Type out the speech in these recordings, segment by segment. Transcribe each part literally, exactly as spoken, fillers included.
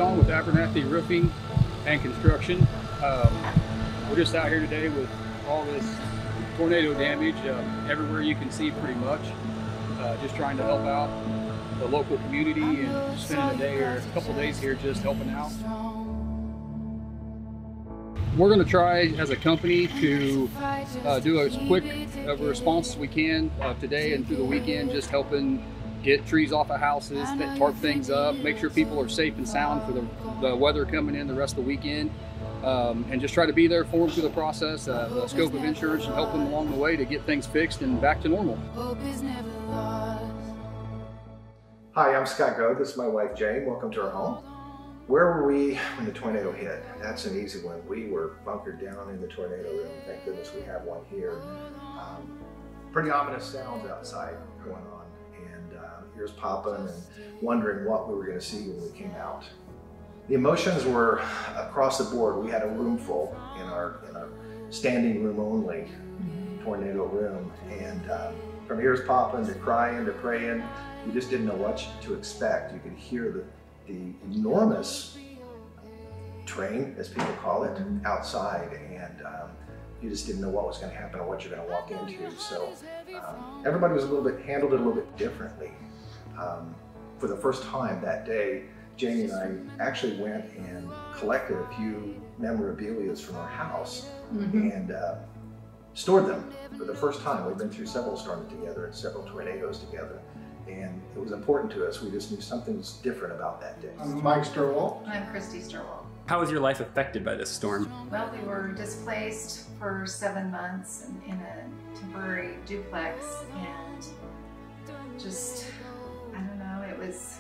Sean with Abernathy Roofing and Construction. Um, we're just out here today with all this tornado damage uh, everywhere you can see pretty much. Uh, just trying to help out the local community and spending a day or a couple days here just helping out. We're going to try as a company to uh, do as quick of a response as we can uh, today and through the weekend, just helping get trees off of houses, tarp things up, make sure people are safe and sound for the, the weather coming in the rest of the weekend, um, and just try to be there for them through the process, uh, the scope of insurance, and help them along the way to get things fixed and back to normal. Hi, I'm Scott Go. This is my wife Jane. Welcome to our home. Where were we when the tornado hit? That's an easy one. We were bunkered down in the tornado room. Thank goodness we have one here. Um, pretty ominous sounds outside going on, and uh, ears popping and wondering what we were going to see when we came out. The emotions were across the board. We had a room full in our, in our standing room only tornado room, and um, from ears popping to crying to praying, we just didn't know what to expect. You could hear the the enormous train, as people call it, outside, and um, you just didn't know what was going to happen or what you're going to walk into. So um, everybody was a little bit, handled it a little bit differently. Um, for the first time that day, Jamie and I actually went and collected a few memorabilia from our house mm-hmm. and uh, stored them for the first time. We've been through several storms together and several tornadoes together, and it was important to us. We just knew something was different about that day. I'm Mike Sturwell. I'm Christy Sturwell. How was your life affected by this storm? Well, we were displaced for seven months in, in a temporary duplex, and just, I don't know, it was,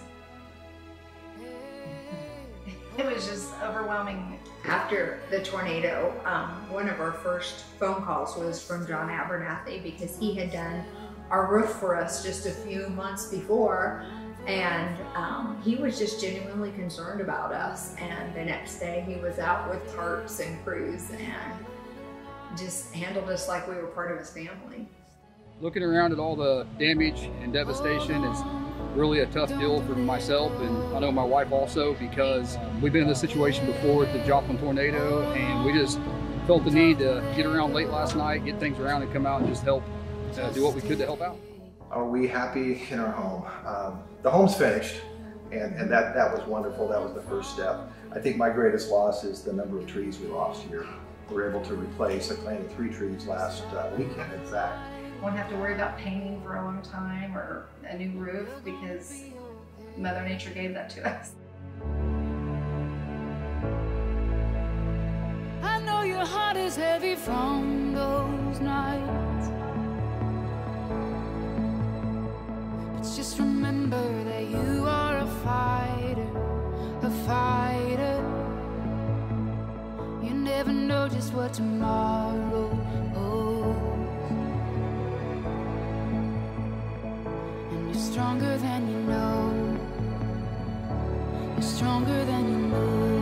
it was just overwhelming. After the tornado, um, one of our first phone calls was from John Abernathy, because he had done our roof for us just a few months before, and um, he was just genuinely concerned about us. And the next day he was out with tarps and crews and just handled us like we were part of his family. Looking around at all the damage and devastation is really a tough deal for myself, and I know my wife also, because we've been in this situation before with the Joplin tornado, and we just felt the need to get around late last night, get things around and come out and just help Uh, do what we could to help out. Are we happy in our home? Um, the home's finished, and, and that, that was wonderful. That was the first step. I think my greatest loss is the number of trees we lost here. We were able to replace, I planted three trees last uh, weekend, in fact. Won't have to worry about painting for a long time or a new roof, because Mother Nature gave that to us. I know your heart is heavy from those nights. Just remember that you are a fighter, a fighter. You never know just what tomorrow holds. And you're stronger than you know. You're stronger than you know.